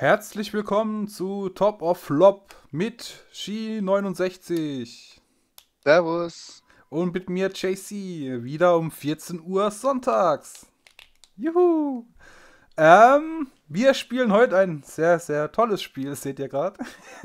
Herzlich willkommen zu Top of Flop mit Ski69 Servus. und mit mir JC, wieder um 14 Uhr sonntags. Juhu! Wir spielen heute ein sehr, sehr tolles Spiel, seht ihr gerade.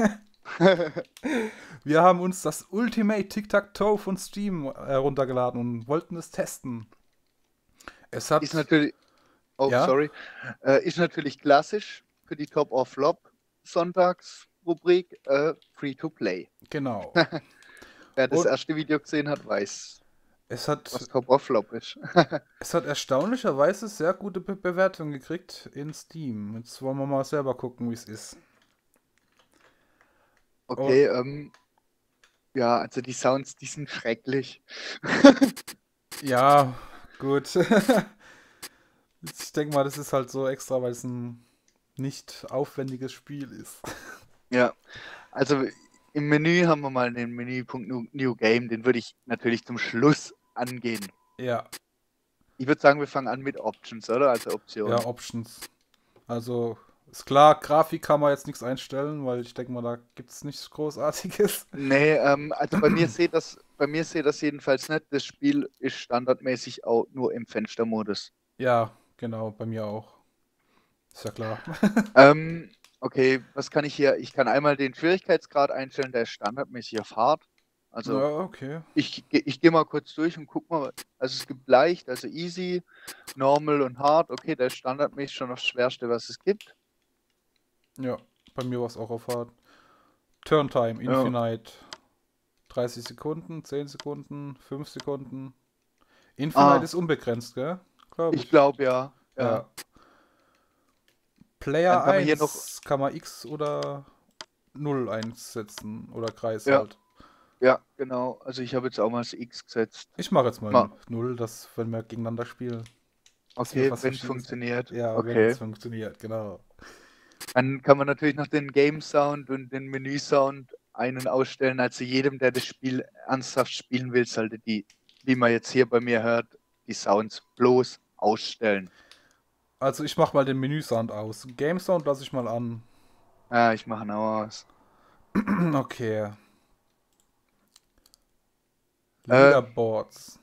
Wir haben uns das Ultimate Tic-Tac-Toe von Steam heruntergeladen und wollten es testen. Es Ist hat, natürlich, oh ja, sorry, ist natürlich klassisch für die Top of Flop Sonntagsrubrik Free to Play. genau. Wer das Und erste Video gesehen hat, weiß, es hat was Top of Flop ist. Es hat erstaunlicherweise sehr gute Bewertungen gekriegt in Steam. Jetzt wollen wir mal selber gucken, wie es ist. Oh, Okay, ja, also die Sounds, die sind schrecklich. ja, gut. Ich denke mal, das ist halt so extra, weil es ein nicht aufwendiges Spiel ist. Ja, also im Menü haben wir mal den Menüpunkt New Game, den würde ich natürlich zum Schluss angehen. Ja, Ich würde sagen, wir fangen an mit Options, oder? Also ja, Optionen. Options. Also, ist klar, Grafik kann man jetzt nichts einstellen, weil ich denke mal, da gibt es nichts Großartiges. Nee, also bei mir sieht das jedenfalls nicht. Das Spiel ist standardmäßig auch nur im Fenstermodus. Ja, genau, bei mir auch. Ist ja klar. Okay, was kann ich hier? Ich kann einmal den Schwierigkeitsgrad einstellen, der ist standardmäßig auf Hard. Also Ja, okay. ich gehe mal kurz durch und guck mal. Also es gibt leicht, also Easy, Normal und Hard. Okay, der ist standardmäßig schon das Schwerste, was es gibt. Ja, bei mir war es auch auf Hard. Turntime, Ja. Infinite. 30 Sekunden, 10 Sekunden, 5 Sekunden. Infinite Ah, ist unbegrenzt, gell? Glaube ich ich. glaube ja. Ja. Ja. Player Dann kann man hier noch. 1 kann man X oder 0 einsetzen. Oder Kreis Ja, halt. ja, genau. Also ich habe jetzt auch mal das X gesetzt. Ich mache jetzt mal Mal. 0, dass, wenn wir gegeneinander spielen, dass wir Okay, was wenn es Verschiedenes haben. funktioniert. Ja, wenn Okay. es funktioniert, genau. Dann kann man natürlich noch den Game Sound und den Menü Sound ein- und ausstellen. Also jedem, der das Spiel ernsthaft spielen will, sollte die, wie man jetzt hier bei mir hört, die Sounds bloß ausstellen. Also ich mache mal den Menüsound aus. Game Sound lasse ich mal an. Ja, ich mache ihn auch aus. Okay. Äh, Leaderboards.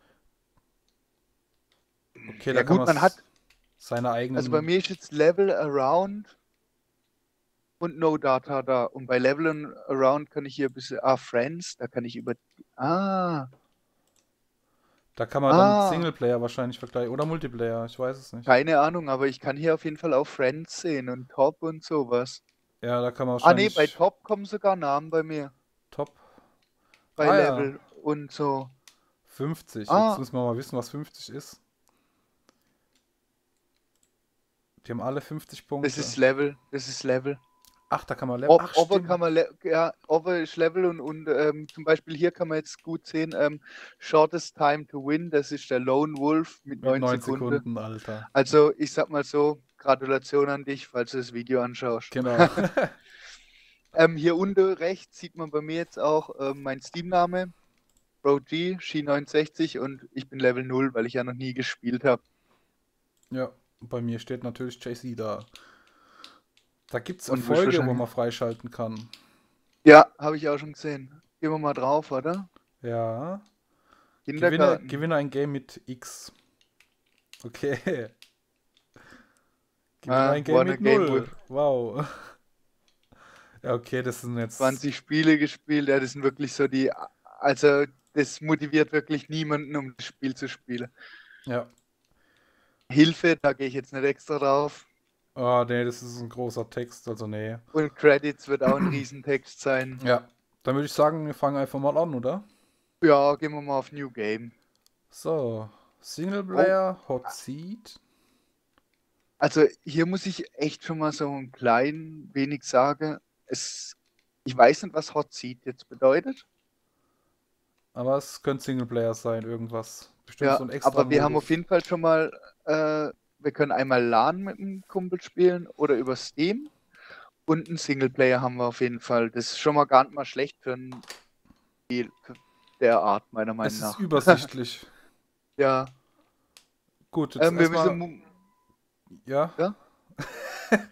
Okay, ja da kann gut, man man hat, seine also bei eigenen. mir ist jetzt Level Around und No Data da. Und bei Level und Around kann ich hier ein bisschen, Friends, da kann ich über, ah, Da kann man dann ah, Singleplayer wahrscheinlich vergleichen. Oder Multiplayer, ich weiß es nicht. keine Ahnung, aber ich kann hier auf jeden Fall auch Friends sehen und Top und sowas. Ja, da kann man Ah nee, bei wahrscheinlich Top kommen sogar Namen bei mir. Top. Bei Ah ja, Level und so. 50. Jetzt Ah, müssen wir mal wissen, was 50 ist. Die haben alle 50 das Punkte. ist Level. Das ist Level. Ach, da kann man Level. Ach, Over kann man, stimmt. ja, Over ist Level und zum Beispiel hier kann man jetzt gut sehen, Shortest Time to Win, das ist der Lone Wolf mit Mit 9 9 Sekunden. Sekunden, Alter. Also ich sag mal so, Gratulation an dich, falls du das Video anschaust. Genau. Hier unten rechts sieht man bei mir jetzt auch mein Steam-Name, BroG, Ski69 und ich bin Level 0, weil ich ja noch nie gespielt habe. Ja, bei mir steht natürlich JC da. Da gibt es Und wirst Erfolge, wo wahrscheinlich. man freischalten kann. Ja, habe ich auch schon gesehen. Gehen wir mal drauf, oder? Ja. Kindergarten. Gewinne ein Game mit X. Okay. Gewinne ein Game Wanna mit Game with 0. Wow. Ja, okay, das sind jetzt. 20 Spiele gespielt. Ja, das sind wirklich so die. Also, das motiviert wirklich niemanden, um das Spiel zu spielen. Ja. Hilfe, da gehe ich jetzt nicht extra drauf. Oh, nee, das ist ein großer Text, also nee. Und Credits wird auch ein Riesentext sein. Ja. Dann würde ich sagen, wir fangen einfach mal an, oder? Ja, gehen wir mal auf New Game. So. Oh, Singleplayer, Hot Seat. also hier muss ich echt schon mal so ein klein wenig sagen. Ich weiß nicht, was Hot Seat jetzt bedeutet. Aber es könnte Singleplayer sein, irgendwas. Bestimmt Ja, so ein extra aber wir haben auf Modus. jeden Fall schon mal, wir können einmal LAN mit einem Kumpel spielen oder über Steam und einen Singleplayer haben wir auf jeden Fall. Das ist schon mal gar nicht mal schlecht für ein Spiel der Art, meiner Es Meinung ist nach. übersichtlich. Ja, Gut, jetzt wir erstmal. müssen, Ja. ja,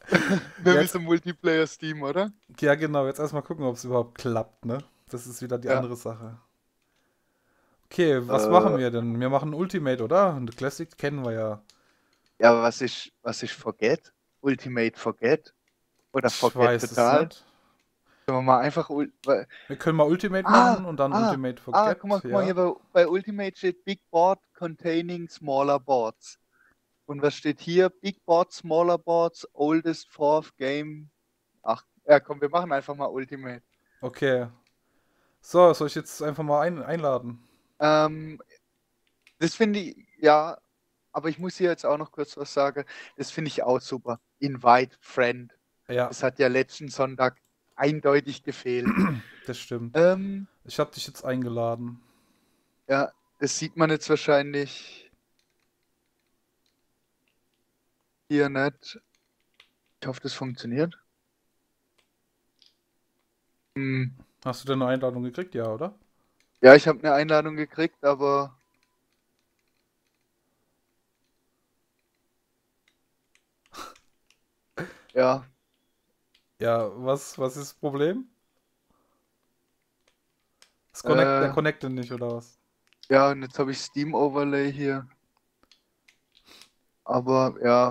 Wir Jetzt, wissen Multiplayer Steam, oder? ja, genau, jetzt erstmal gucken, ob es überhaupt klappt, ne? Das ist wieder die Ja. andere Sache. Okay, was machen Äh, wir denn? Wir machen Ultimate, oder? Und Classic kennen wir ja. ja, aber was ich Forget? Ultimate Forget? Oder Ich Forget weiß es total? nicht. Sollen wir mal einfach. Wir können mal Ultimate Ah, machen und dann ah, Ultimate guck Forget, mal, hier ja. bei Ultimate steht Big Board containing smaller boards. Und was steht hier? Big Board, smaller boards, oldest fourth game. Ach, ja, komm, wir machen einfach mal Ultimate. Okay. So, soll ich jetzt einfach mal einladen? Ähm, Das finde ich, ja, aber ich muss hier jetzt auch noch kurz was sagen. Das finde ich auch super. Invite Friend. Ja, Das hat ja letzten Sonntag eindeutig gefehlt. das stimmt. Ähm, Ich habe dich jetzt eingeladen. ja, das sieht man jetzt wahrscheinlich hier nicht. Ich hoffe, das funktioniert. Hm. Hast du denn eine Einladung gekriegt? Ja, oder? Ja, ich habe eine Einladung gekriegt, aber ja, Ja, was ist das Problem? Der äh, connectet nicht, oder was? ja, und jetzt habe ich Steam Overlay hier. Aber ja,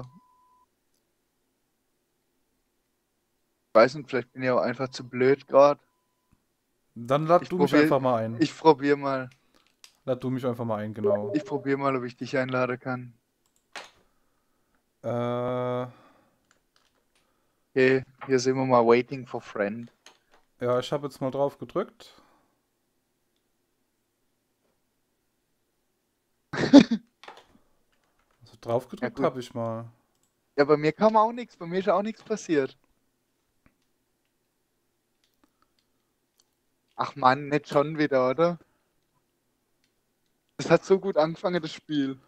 ich weiß nicht, vielleicht bin ich auch einfach zu blöd gerade. Dann lad Ich du mich probiere, einfach mal ein. ich probiere mal. Lad du mich einfach mal ein, genau. Ich probiere mal, ob ich dich einladen kann. Äh, Okay, hier sehen wir mal Waiting for Friend. ja, ich habe jetzt mal drauf gedrückt. Also drauf Ja gedrückt gut. habe ich mal. Ja, bei mir kam auch nichts. Bei mir ist auch nichts passiert. Ach Mann, nicht schon wieder, oder? Das hat so gut angefangen, das Spiel.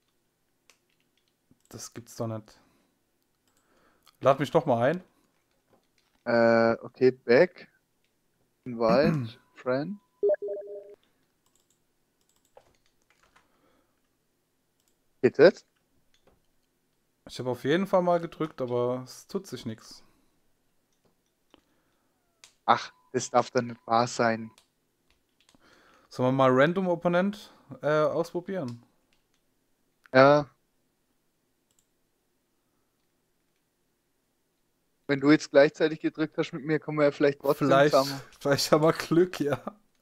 Das gibt's doch nicht. Lad mich doch mal ein. Okay, back. Invite, friend. Geht jetzt? Ich habe auf jeden Fall mal gedrückt, aber es tut sich nichts. Ach, das darf doch nicht wahr sein. Sollen wir mal Random Opponent ausprobieren? Ja, wenn du jetzt gleichzeitig gedrückt hast mit mir, kommen wir ja vielleicht trotzdem zusammen. Vielleicht haben wir Glück, ja.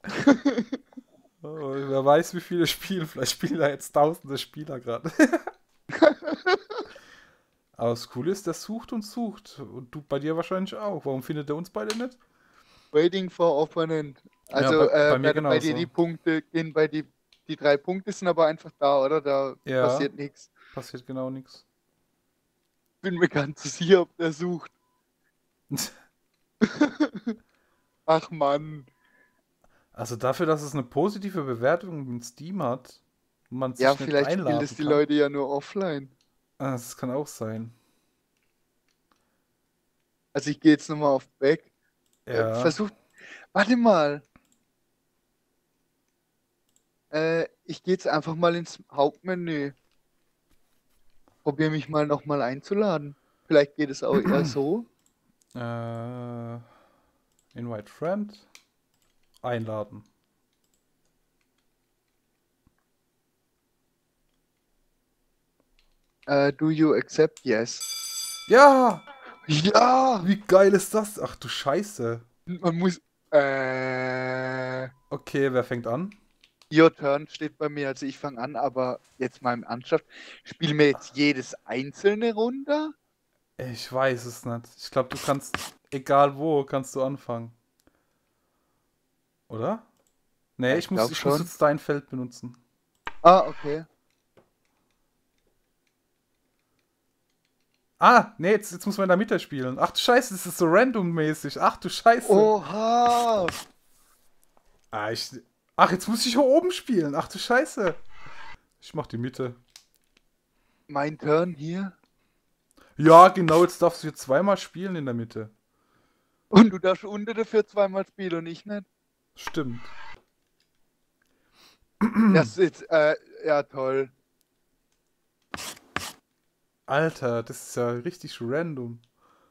Oh, wer weiß, wie viele spielen. Vielleicht spielen da jetzt tausende Spieler gerade. Aber das Coole ist, der sucht und sucht. Und du bei dir wahrscheinlich auch. Warum findet er uns beide nicht? Waiting for Opponent. Ja, Also bei mir bei dir die genauso. Punkte gehen die 3 Punkte sind aber einfach da, oder? Da Ja, passiert nichts. passiert genau nichts. Bin mir ganz sicher, ob der sucht. Ach Mann. Also dafür, dass es eine positive Bewertung in Steam hat und man Ja, sich nicht vielleicht spielen das einladen die kann. Leute ja nur offline. Das kann auch sein. Also ich gehe jetzt nochmal auf Back. Ja. Versucht. Warte mal. Ich gehe jetzt einfach mal ins Hauptmenü. Probiere mich mal nochmal einzuladen. Vielleicht geht es auch eher so. Äh, Invite Friend. Einladen. Do you accept? Yes. Ja! Ja! Wie geil ist das? Ach du Scheiße. Man muss. Okay, wer fängt an? Your turn steht bei mir, also ich fange an, aber jetzt mal im Ernsthaft. Spielen wir jetzt jedes einzelne runter? Ich weiß es nicht. Ich glaube, du kannst, egal wo, kannst du anfangen. Oder? Nee, Ja, ich glaube ich muss schon. jetzt dein Feld benutzen. Ah, okay. Ah, nee, jetzt muss man in der Mitte spielen. Ach du Scheiße, das ist so randommäßig. Ach du Scheiße. Oha! Ah, Ach, jetzt muss ich hier oben spielen. Ach du Scheiße. Ich mach die Mitte. Mein Turn hier. Ja, genau, jetzt darfst du hier zweimal spielen in der Mitte. Und du darfst unter dafür zweimal spielen und ich nicht. Stimmt. Das ist, ja toll. Alter, das ist ja richtig random.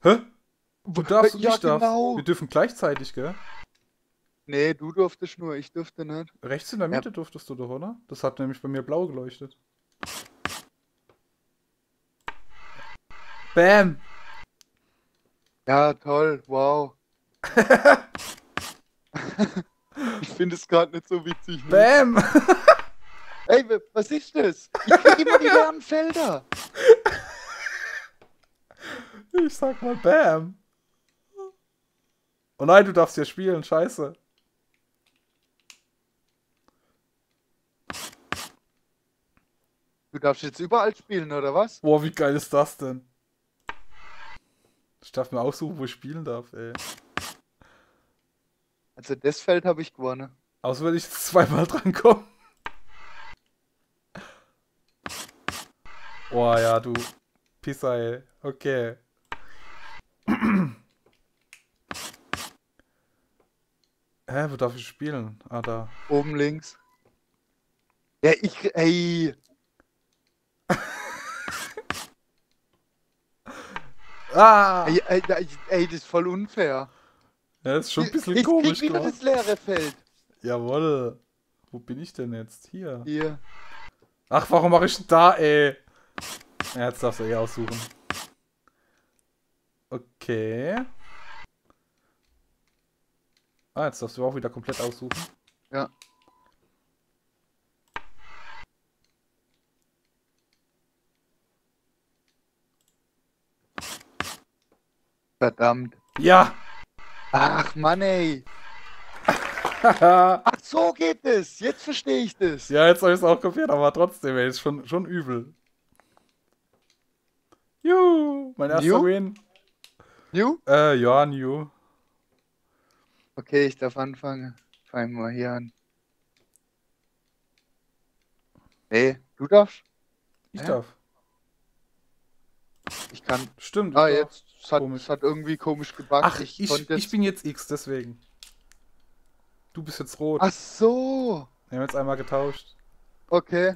Hä? Du darfst und Ja, ich darf. genau. Wir dürfen gleichzeitig, gell? Nee, du durftest nur, ich durfte nicht. Rechts in der Ja, Mitte durftest du doch, oder? Das hat nämlich bei mir blau geleuchtet. Bam! ja, toll, wow. Ich finde es gerade nicht so witzig, ne? Bam! Ey, was ist das? Ich krieg immer die leeren Felder. Ich sag mal Bam! Oh nein, du darfst ja spielen, scheiße. Du darfst jetzt überall spielen, oder was? Boah, wie geil ist das denn? Ich darf mir aussuchen, wo ich spielen darf, ey. Also das Feld habe ich gewonnen. Außer wenn ich jetzt zweimal drankomme. Boah, ja, du Pisser, ey. Okay. Hä, wo darf ich spielen? Ah, da. Oben links. Ja, ey. Ah! Ey, das ist voll unfair. Ja, das ist schon ein bisschen Ich komisch krieg wieder geworden. das leere Feld. Jawohl. Wo bin ich denn jetzt? Hier. Hier. Ach, warum mache ich denn da, ey? Ja, jetzt darfst du eh aussuchen. Okay. Ah, jetzt darfst du auch wieder komplett aussuchen. Ja. Verdammt. Ja! Ach, Mann, ey. ja, Ach, so geht es. Jetzt verstehe ich das. jetzt habe ich es auch kopiert, aber trotzdem, ey, ist schon übel. Juhu, mein erster New? Win. New? Ja, new. Okay, ich darf anfangen. Fangen wir hier an. Nee, du darfst? Ich Hä? darf. Ich kann. Stimmt, ich Ah, darf. jetzt. Es Komisch. hat irgendwie komisch gebuggt. Ach, konnte ich bin jetzt X, deswegen. Du bist jetzt rot. Ach so. Wir haben jetzt einmal getauscht. Okay.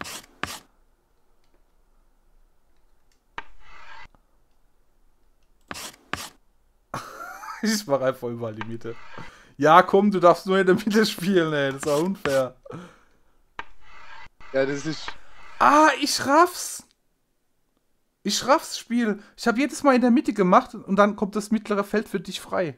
Ich mach einfach überall die Mitte. Ja, komm, du darfst nur in der Mitte spielen, ey. Das ist auch unfair. Ja, das ist. Ah, ich raff's. Ich raff's, Spiel. Ich habe jedes Mal in der Mitte gemacht und dann kommt das mittlere Feld für dich frei.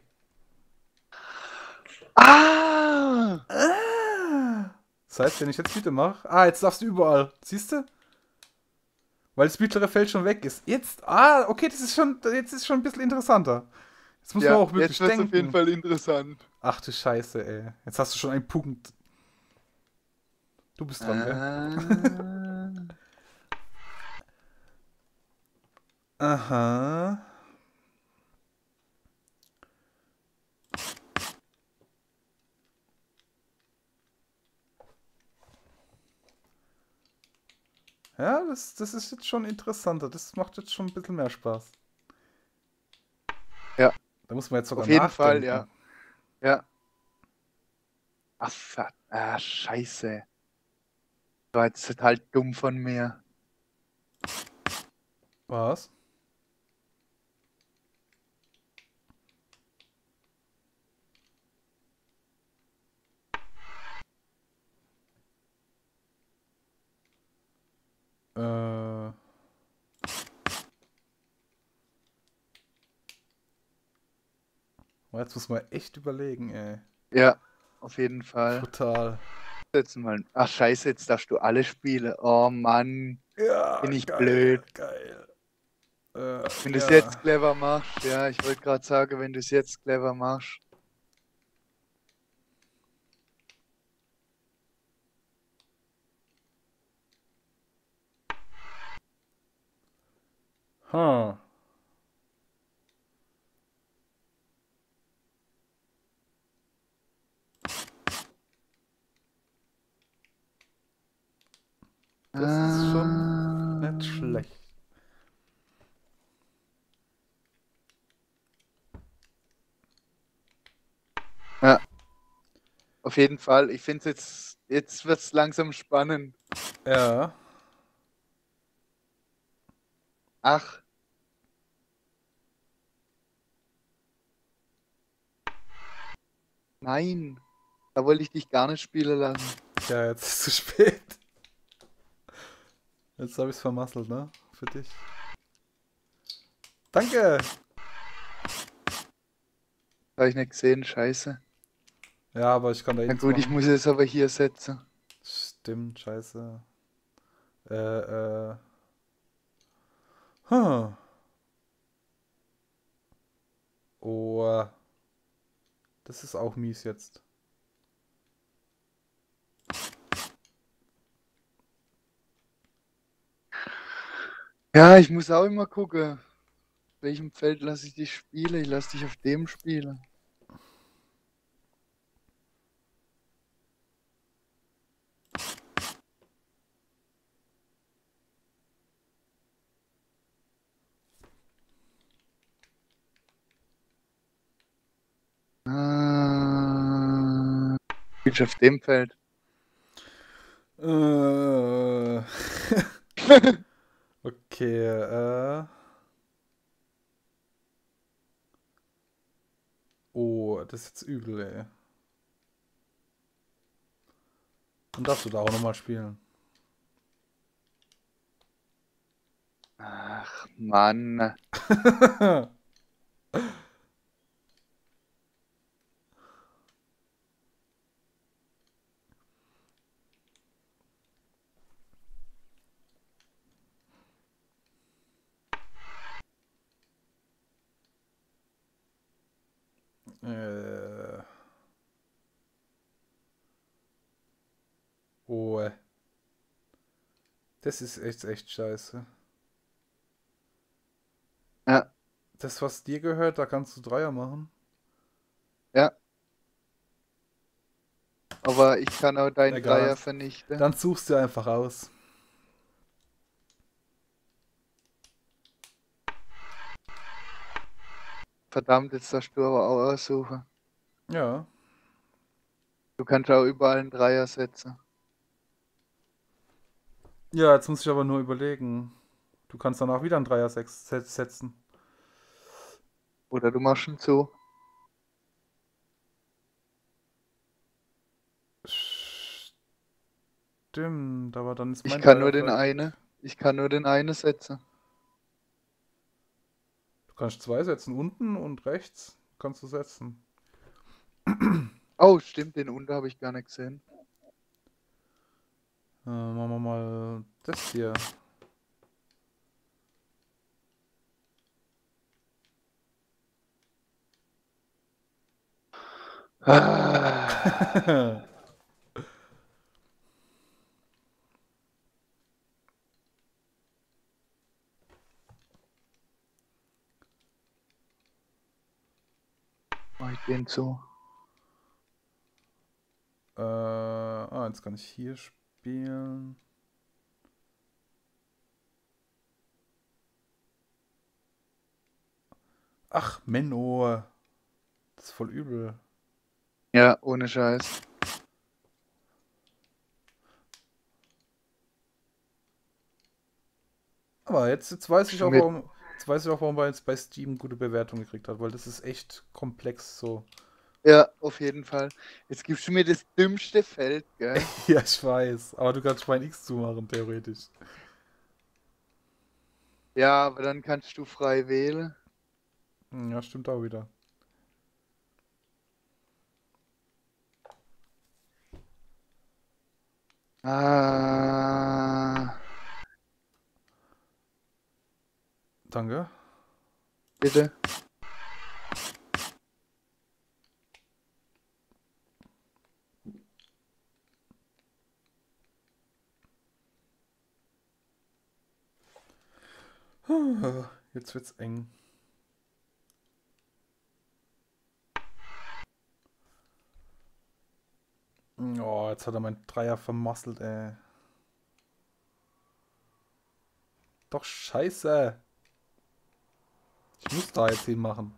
Ah! Das heißt, wenn ich jetzt Mitte mache. Ah, jetzt darfst du überall. Siehst du? Weil das mittlere Feld schon weg ist. Jetzt. Ah, okay, das ist schon. Jetzt ist schon ein bisschen interessanter. Jetzt muss man auch wirklich jetzt wird's denken. auf jeden Fall interessant. Ach du Scheiße, ey. Jetzt hast du schon einen Punkt. Du bist dran, gell? Aha. Ja, das ist jetzt schon interessanter. Das macht jetzt schon ein bisschen mehr Spaß. Ja. Da muss man jetzt sogar Auf jeden nachdenken. Fall, ja. Ja. Ach, scheiße. Das war jetzt total dumm von mir. Was? Jetzt muss man echt überlegen, ey. Ja, auf jeden Fall. Total. Jetzt mal. Ach, scheiße, jetzt darfst du alle spielen. Oh Mann. Ja, Bin ich geil, blöd. Geil. Wenn du es jetzt clever machst, ja, ich wollte gerade sagen, wenn du es jetzt clever machst. Huh. Das ist schon nicht schlecht. Ja. Auf jeden Fall. Ich finde jetzt wird es langsam spannend. Ja. Ach. Nein, da wollte ich dich gar nicht spielen lassen. Ja, jetzt ist es zu spät. Jetzt habe ich es vermasselt, ne? Für dich. Danke! Habe ich nicht gesehen, scheiße. Ja, aber ich kann da eh Na nichts gut, ich machen. muss es aber hier setzen. Stimmt, scheiße. Äh. Huh. Oh. Das ist auch mies jetzt. Ja, ich muss auch immer gucken, auf welchem Feld lasse ich dich spielen. Ich lasse dich auf dem spielen. Spielst du auf dem Feld? Äh. Okay, Oh, das ist jetzt übel, ey. Dann darfst du da auch nochmal spielen. Ach, Mann. äh. Oh. Das ist echt scheiße. Ja, Das, was dir gehört, da kannst du Dreier machen. ja. Aber ich kann auch deinen Egal. Dreier vernichten. Dann suchst du einfach aus. Verdammt, jetzt darfst du aber auch aussuchen. Ja. Du kannst auch überall einen Dreier setzen. Ja, jetzt muss ich aber nur überlegen. Du kannst danach wieder einen Dreier setzen. Oder du machst ihn zu. Stimmt, aber dann ist Ich mein kann nur Dreier den weg. einen. Ich kann nur den einen setzen. Du kannst zwei setzen, unten und rechts kannst du setzen. Oh, stimmt, den unten habe ich gar nicht gesehen. Machen wir mal das hier. Ah, mach ich den zu. Jetzt kann ich hier spielen. Ach, Menno. Das ist voll übel. Ja, ohne Scheiß. Aber jetzt weiß ich Schon auch, mit. warum er jetzt bei Steam gute Bewertungen gekriegt hat, weil das ist echt komplex so. Ja, auf jeden Fall. Jetzt gibst du mir das dümmste Feld, gell? Ja, ich weiß. Aber du kannst Schwein X zumachen, theoretisch. Ja, aber dann kannst du frei wählen. Ja, stimmt auch wieder. Ah, Danke. bitte. Jetzt wird's eng. Oh, jetzt hat er meinen Dreier vermasselt, ey. Doch scheiße. Ich muss da jetzt hinmachen.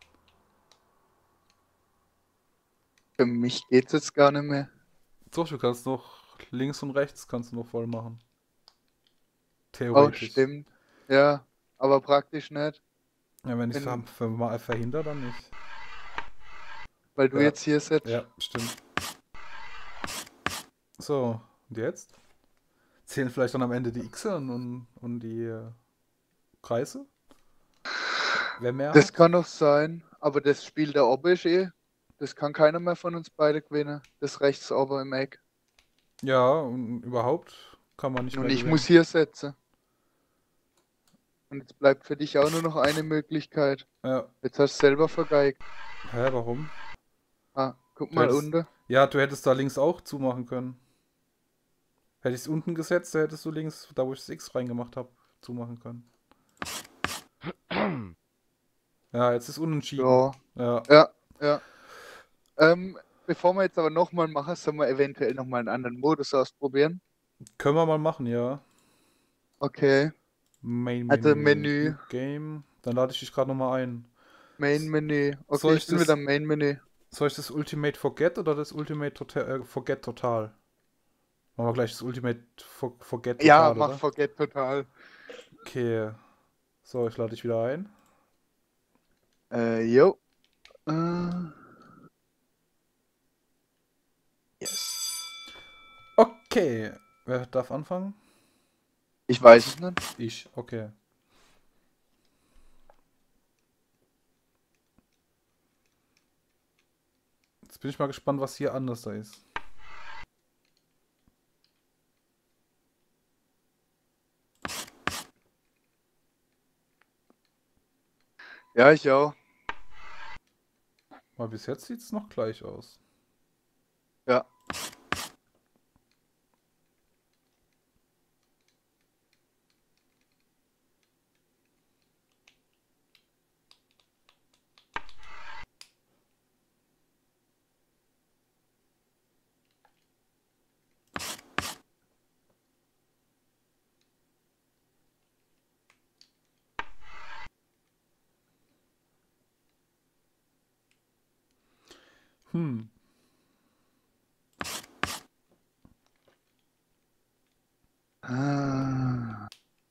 Für mich geht's jetzt gar nicht mehr. So, du kannst noch links und rechts kannst du noch voll machen. Oh, Theoretisch. stimmt. Ja, aber praktisch nicht. Ja, wenn ich Wenn, es verhindere, dann nicht. weil du Ja. jetzt hier sitzt. Ja, stimmt. So, und jetzt? Zählen vielleicht dann am Ende die Xe und die Kreise? Wer mehr Das hat? kann doch sein, aber das Spiel da oben ist eh. Das kann keiner mehr von uns beide gewinnen. Das rechts oben im Eck. Ja, und überhaupt kann man nicht Und mehr ich gewinnen. muss hier setzen. Und jetzt bleibt für dich auch nur noch eine Möglichkeit. Ja. Jetzt hast du selber vergeigt. Hä, warum? Ah, guck Du mal hättest, unten. ja, du hättest da links auch zumachen können. Hätte ich es unten gesetzt, da hättest du links, da wo ich das X reingemacht habe, zumachen können. Ja, jetzt ist unentschieden. Ja, Ja. ja, ja. Bevor wir jetzt aber nochmal machen, sollen wir eventuell nochmal einen anderen Modus ausprobieren. Können wir mal machen, ja. Okay. Main Also Menü. Menü. New Game. Dann lade ich dich gerade nochmal ein. Main-Menü. Okay, Soll ich ich bin wieder das, im Main-Menü. soll ich das Ultimate Forget oder das Ultimate Forget Total? Machen wir gleich das Ultimate Forget Ja, Total, mach oder? Forget total. Okay. So, ich lade dich wieder ein. Jo. Yes. Okay. Wer darf anfangen? Ich weiß es nicht. Ich. Okay. Jetzt bin ich mal gespannt, was hier anders da ist. Ja, ich auch. Weil bis jetzt sieht es noch gleich aus. Ja. Hm. Ah.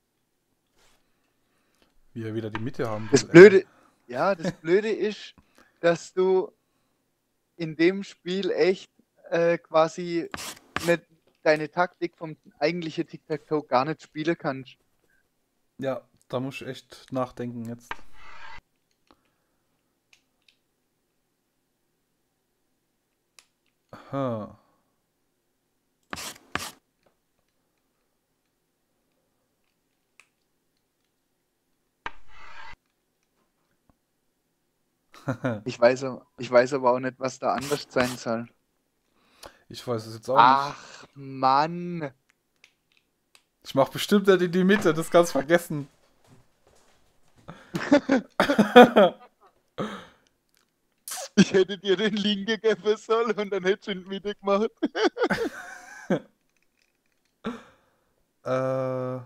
Wie er wieder die Mitte haben Das will, ey. Blöde, ja, das Blöde ist, dass du in dem Spiel echt quasi nicht deine Taktik vom eigentlichen Tic-Tac-Toe gar nicht spielen kannst. Ja, da muss ich echt nachdenken jetzt. Aha. Ich weiß aber auch nicht, was da anders sein soll. Ich weiß es jetzt auch nicht. Ach, Mann. Ich mach bestimmt nicht in die Mitte, das kannst vergessen. Ich hätte dir den Link gegeben sollen und dann hättest du ihn wieder gemacht. äh.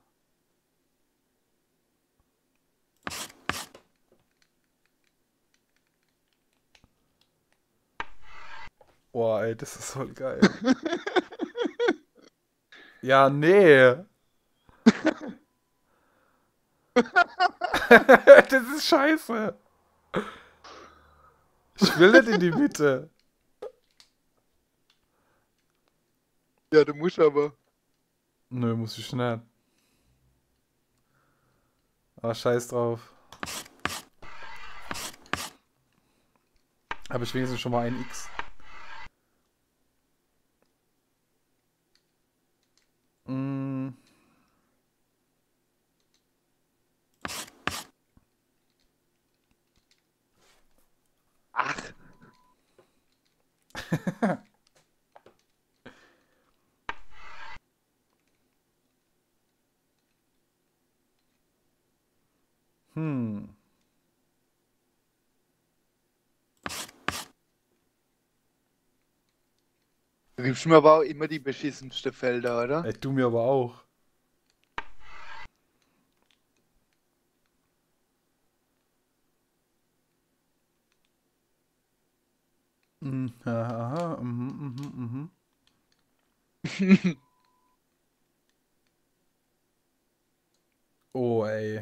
Boah, ey, das ist voll geil. Ja, nee. Das ist scheiße. Ich will nicht in die Mitte. Ja, du musst aber. Nö, muss ich nicht. Ah, scheiß drauf. Habe ich wenigstens schon mal ein X. Mm. Ach. Hm. Du gibst mir aber auch immer die beschissensten Felder, oder? Ey, du mir aber auch. Aha, Oh, ey.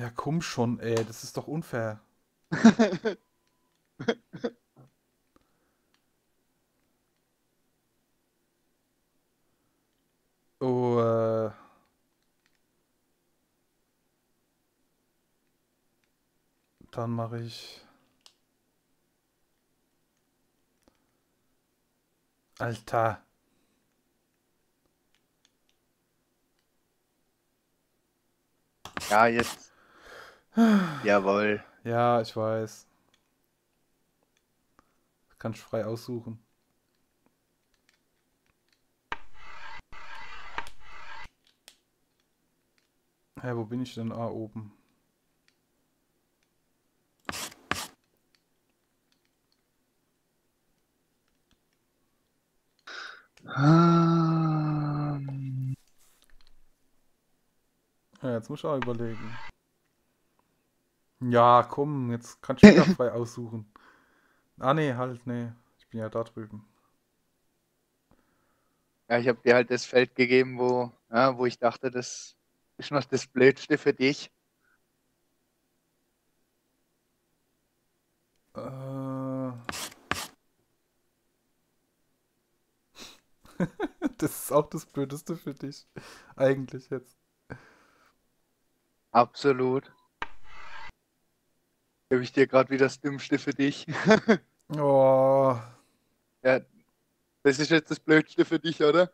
Ja, komm schon, ey, das ist doch unfair. Oh, dann mache ich... Alter. Ja, jetzt. Jawohl. Ja, ich weiß. Kann ich frei aussuchen. Hä, wo bin ich denn? Ah, oben. Ja, jetzt muss ich auch überlegen. Ja, komm, jetzt kann ich wieder frei aussuchen. Ah, nee, halt, nee. Ich bin ja da drüben. Ja, ich habe dir halt das Feld gegeben, wo ich dachte, das ist noch das Blödste für dich. Das ist auch das Blödeste für dich. Eigentlich jetzt. Absolut. Habe ich dir gerade wieder das Dümmste für dich. Oh, Ja, das ist jetzt das Blödste für dich, oder?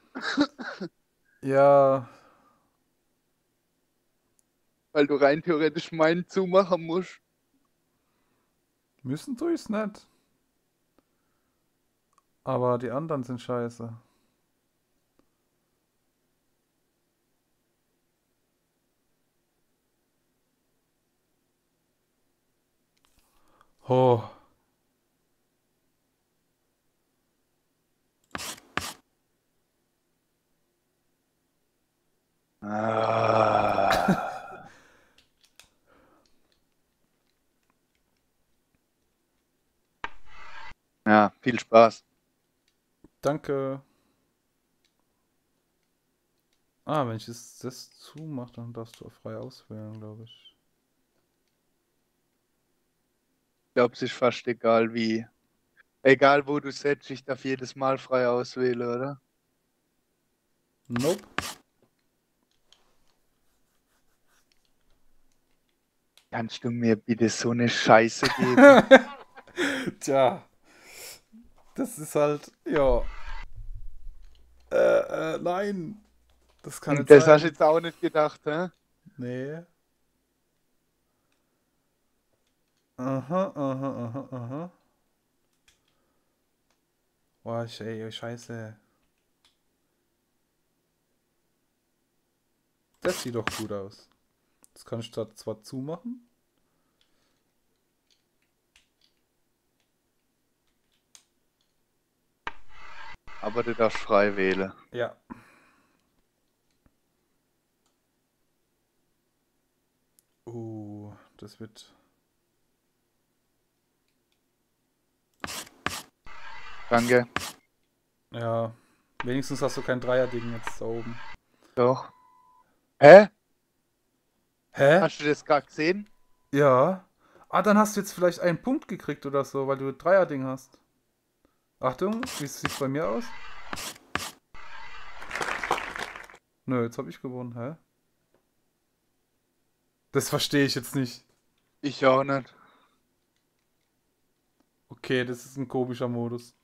ja. Weil du rein theoretisch meinen zumachen musst. Müssen tue ich's nicht. Aber die anderen sind scheiße. Oh. Ah. Ja, viel Spaß. Danke. Ah, wenn ich das zumache, dann darfst du frei auswählen, glaube ich. Ich glaube, es ist fast egal wie. Egal wo du setzt, ich darf jedes Mal frei auswählen, oder? Nope. Kannst du mir bitte so eine Scheiße geben? Tja. Das ist halt, ja. Nein. Das kann nicht Das hast du sein. jetzt auch nicht gedacht, hä? Nee. Aha, aha, aha, aha. Boah, ey, scheiße. Das sieht doch gut aus. Das kann ich da zwar zumachen. Aber du darfst frei wählen. Ja. Das wird... Danke. Ja. Wenigstens hast du kein Dreier-Ding jetzt da oben. Doch. Hä? Hä? Hast du das gerade gesehen? Ja. Ah, dann hast du jetzt vielleicht einen Punkt gekriegt oder so, weil du ein Dreier-Ding hast. Achtung, wie sieht's bei mir aus? Nö, jetzt habe ich gewonnen, hä? Das verstehe ich jetzt nicht. Ich auch nicht. Okay, das ist ein komischer Modus.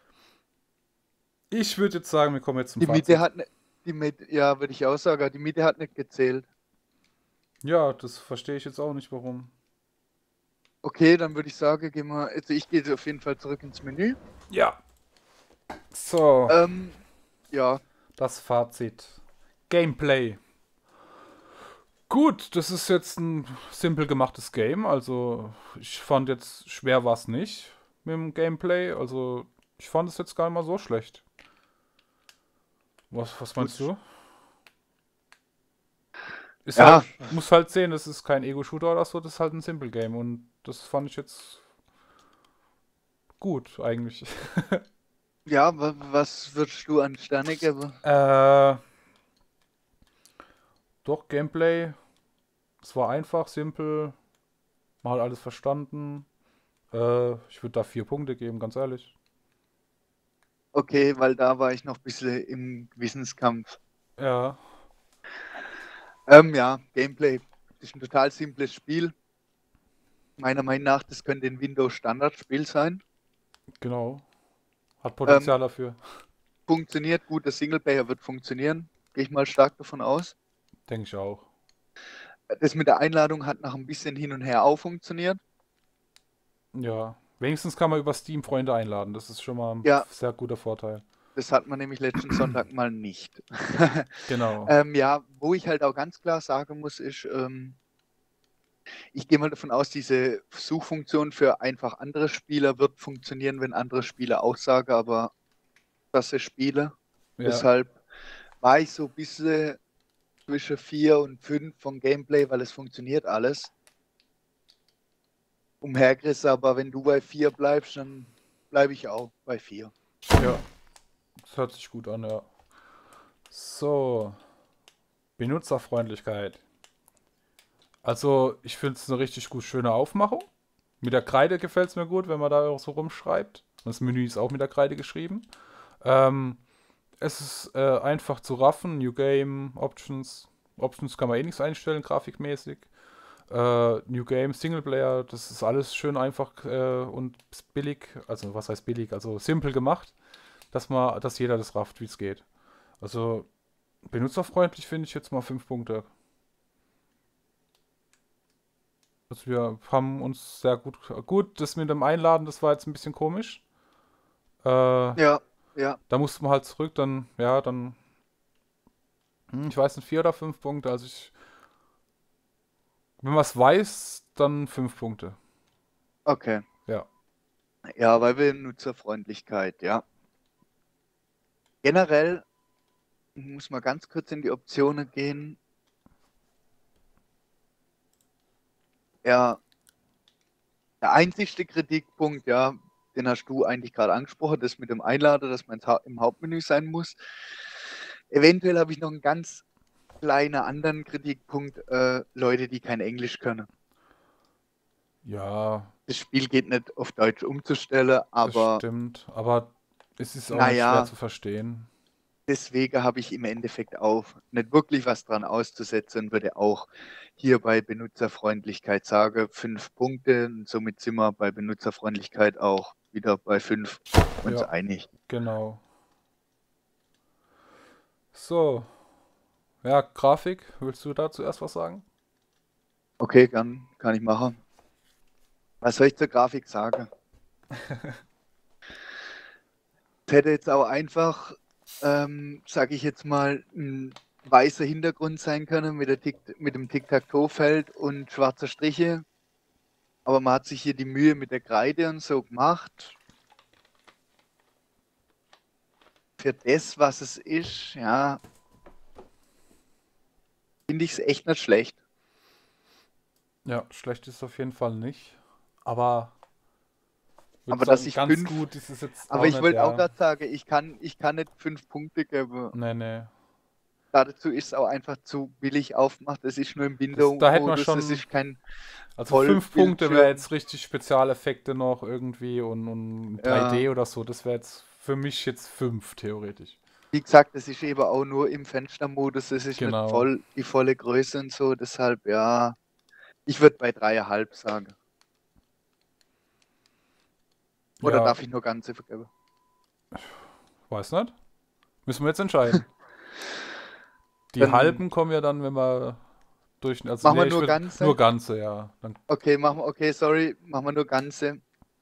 Ich würde jetzt sagen, wir kommen jetzt zum Die Mitte Fazit. hat nicht. Ja, würde ich auch sagen, die Mitte hat nicht gezählt. Ja, das verstehe ich jetzt auch nicht, warum. Okay, dann würde ich sagen, also ich gehe auf jeden Fall zurück ins Menü. Ja. So, Ja, das Fazit. Gameplay. Gut, das ist jetzt ein simpel gemachtes Game. Also, ich fand jetzt schwer war es nicht mit dem Gameplay. Also, ich fand es jetzt gar nicht mal so schlecht. Was meinst gut. du? Ist Ja, halt, muss halt sehen, das ist kein Ego-Shooter oder so, das ist halt ein Simple Game. Und das fand ich jetzt gut, eigentlich. ja, was würdest du an Sterne geben? Doch, Gameplay Es war einfach, simpel, man hat alles verstanden. Ich würde da 4 Punkte geben, ganz ehrlich. Okay, weil da war ich noch ein bisschen im Gewissenskampf. Ja, Ja, Gameplay. Das ist ein total simples Spiel. Meiner Meinung nach, das könnte ein Windows-Standardspiel sein. genau. Hat Ähm, Potenzial dafür. Funktioniert gut, der Singleplayer wird funktionieren. Gehe ich mal stark davon aus. Denke ich auch. Das mit der Einladung hat nach ein bisschen hin und her auch funktioniert. Ja. Wenigstens kann man über Steam Freunde einladen. Das ist schon mal ein Ja, sehr guter Vorteil. das hat man nämlich letzten Sonntag mal nicht. Genau. Ja, wo ich halt auch ganz klar sagen muss, ist, ich gehe mal davon aus, diese Suchfunktion für einfach andere Spieler wird funktionieren, wenn andere Spieler auch sagen, aber das ist Spiele. Ja, Deshalb war ich so ein bisschen zwischen 4 und 5 vom Gameplay, weil es funktioniert alles. Umhergerissen, aber wenn du bei 4 bleibst, dann bleibe ich auch bei 4. ja. Das hört sich gut an, ja. So. Benutzerfreundlichkeit. Also, ich finde es eine richtig gut schöne Aufmachung. Mit der Kreide gefällt es mir gut, wenn man da auch so rumschreibt. Das Menü ist auch mit der Kreide geschrieben. Ähm, Es ist einfach zu raffen. New Game, Options. Options kann man eh nichts einstellen, grafikmäßig. New Game, Singleplayer, das ist alles schön einfach und billig. Also, was heißt billig? Also, simpel gemacht, dass jeder das rafft, wie es geht. Also, benutzerfreundlich finde ich jetzt mal 5 Punkte. Also, wir haben uns sehr gut. Gut, das mit dem Einladen, das war jetzt ein bisschen komisch. Äh, Ja, ja. Da mussten wir halt zurück, dann, ja, dann. Ich weiß nicht, 4 oder 5 Punkte. Also wenn man es weiß, dann 5 Punkte. Okay. Ja. Ja, weil wir Nutzerfreundlichkeit, ja. Generell muss man ganz kurz in die Optionen gehen. Ja, der einzigste Kritikpunkt, ja, den hast du eigentlich gerade angesprochen, das mit dem Einlader, dass man im Hauptmenü sein muss. Eventuell habe ich noch einen ganz kleinen anderen Kritikpunkt, Leute, die kein Englisch können. Ja, Das Spiel geht nicht auf Deutsch umzustellen, das aber stimmt. Aber es ist auch nicht schwer naja, zu verstehen. deswegen habe ich im Endeffekt auch nicht wirklich was dran auszusetzen und würde auch hier bei Benutzerfreundlichkeit sagen, 5 Punkte. Und somit sind wir bei Benutzerfreundlichkeit auch wieder bei 5 uns Ja, einig. genau. So. Ja, Grafik. Willst du da zuerst was sagen? Okay, kann ich machen. Was soll ich zur Grafik sagen? Es hätte jetzt auch einfach, sage ich jetzt mal, ein weißer Hintergrund sein können mit dem Tic-Tac-Toe-Feld und schwarze Striche. Aber man hat sich hier die Mühe mit der Kreide und so gemacht. Für das, was es ist, ja, finde ich es echt nicht schlecht. Ja, schlecht ist es auf jeden Fall nicht. Aber ich würde Aber dass sagen, ich ganz 5, gut ist es jetzt aber auch ich nicht, wollte auch ja. gerade sagen, ich kann nicht 5 Punkte geben. Nee, nee. Dazu ist es auch einfach zu billig aufgemacht. Es ist nur im Da hätten wir Window-Modus, es schon. ist kein Also 5 Punkte wäre Vollbildschirm. jetzt richtig Spezialeffekte noch irgendwie und Ja, 3D oder so. Das wäre jetzt für mich jetzt 5 theoretisch. wie gesagt, es ist eben auch nur im Fenstermodus, es ist nicht Genau. voll die volle Größe und so. Deshalb, ja, ich würde bei 3,5 sagen. Oder Ja, darf ich nur ganze vergeben? weiß nicht. Müssen wir jetzt entscheiden. Die Dann halben kommen ja dann, wenn wir durch. Also, machen wir nee, ich nur würde nur ganze. ganze, ja. Dann, Okay, okay, sorry, machen wir nur ganze.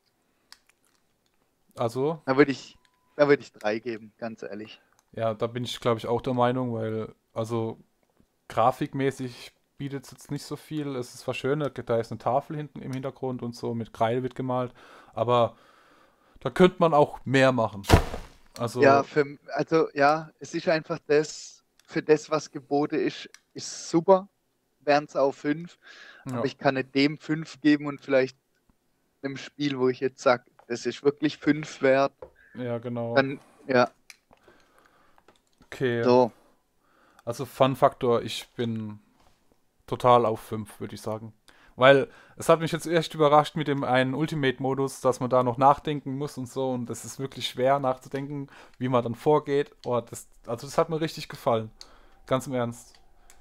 also, Da würde ich 3 geben, ganz ehrlich. ja, da bin ich, glaube ich, auch der Meinung, weil, also, grafikmäßig bietet es jetzt nicht so viel. Es ist zwar schön, da ist eine Tafel hinten im Hintergrund und so, mit Kreide wird gemalt, aber da könnte man auch mehr machen. Ja, Also, also ja, es ist einfach das, für das, was geboten ist super, wären es auch 5, aber ja, ich kann nicht dem 5 geben und vielleicht einem Spiel, wo ich jetzt sage, das ist wirklich 5 wert, ja, genau. dann, ja, Okay, so, also Fun-Faktor, ich bin total auf 5, würde ich sagen. Weil es hat mich jetzt echt überrascht mit dem einen Ultimate-Modus, dass man da noch nachdenken muss und so. Und das ist wirklich schwer nachzudenken, wie man dann vorgeht. Oh, also das hat mir richtig gefallen. Ganz im Ernst.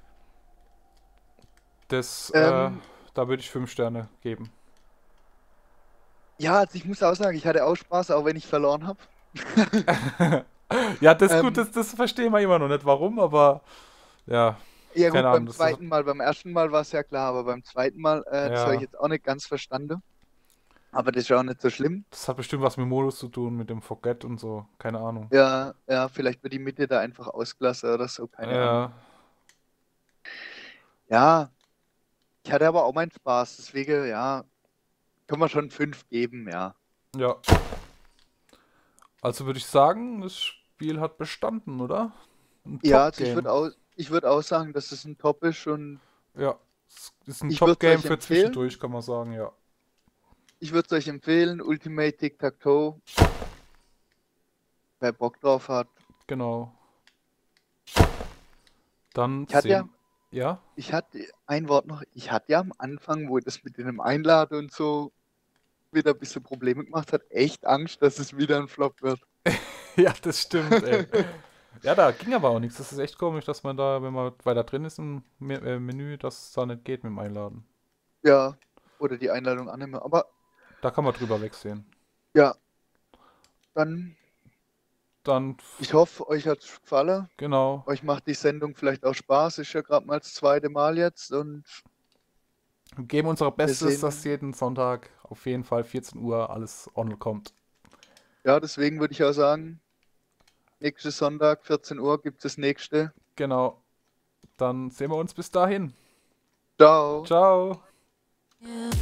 Das, Ähm, da würde ich 5 Sterne geben. ja, also ich muss auch sagen, ich hatte auch Spaß, auch wenn ich verloren habe. Ja, das ist gut, Ähm, das verstehen wir immer noch nicht, warum, aber ja, ja keine gut, Ahnung. beim zweiten Mal, beim ersten Mal war es ja klar, aber beim zweiten Mal, das habe ich Ja, jetzt auch nicht ganz verstanden. Aber das ist ja auch nicht so schlimm. das hat bestimmt was mit Modus zu tun, mit dem Forget und so, keine Ahnung. Ja, ja, vielleicht wird die Mitte da einfach ausgelassen oder so, keine Ahnung. Ja, Ja, ich hatte aber auch meinen Spaß, deswegen, ja, können wir schon 5 geben, ja. ja. Also würde ich sagen, das Spiel hat bestanden, oder? Ein Ja, also Top-Game. ich würde auch sagen, dass es ein Top ist und Ja, es ist ein ich würde es Top-Game euch für empfehlen. zwischendurch, kann man sagen, ja. Ich würde es euch empfehlen, Ultimate Tic-Tac-Toe, wer Bock drauf hat. Genau. Dann Ich hatte ja, sehen. Ja? ich hatte ein Wort noch, ich hatte ja am Anfang, wo ich das mit dem Einladen und so wieder ein bisschen Probleme gemacht hat, echt Angst, dass es wieder ein Flop wird. Ja, das stimmt, ey. Ja, da ging aber auch nichts. Das ist echt komisch, dass man da, wenn man weiter drin ist im Menü, dass es da nicht geht mit dem Einladen. Ja, oder die Einladung annehmen. Aber Da kann man drüber wegsehen. ja, dann, Dann, ich hoffe, euch hat es gefallen. genau, Euch macht die Sendung vielleicht auch Spaß. Ist ja gerade mal das zweite Mal jetzt und geben unser wir Bestes, dass sehen, jeden Sonntag auf jeden Fall 14 Uhr alles online kommt. ja, deswegen würde ich auch sagen, nächsten Sonntag, 14 Uhr, gibt es das nächste. Genau. Dann sehen wir uns bis dahin. Ciao. Ciao. Yeah.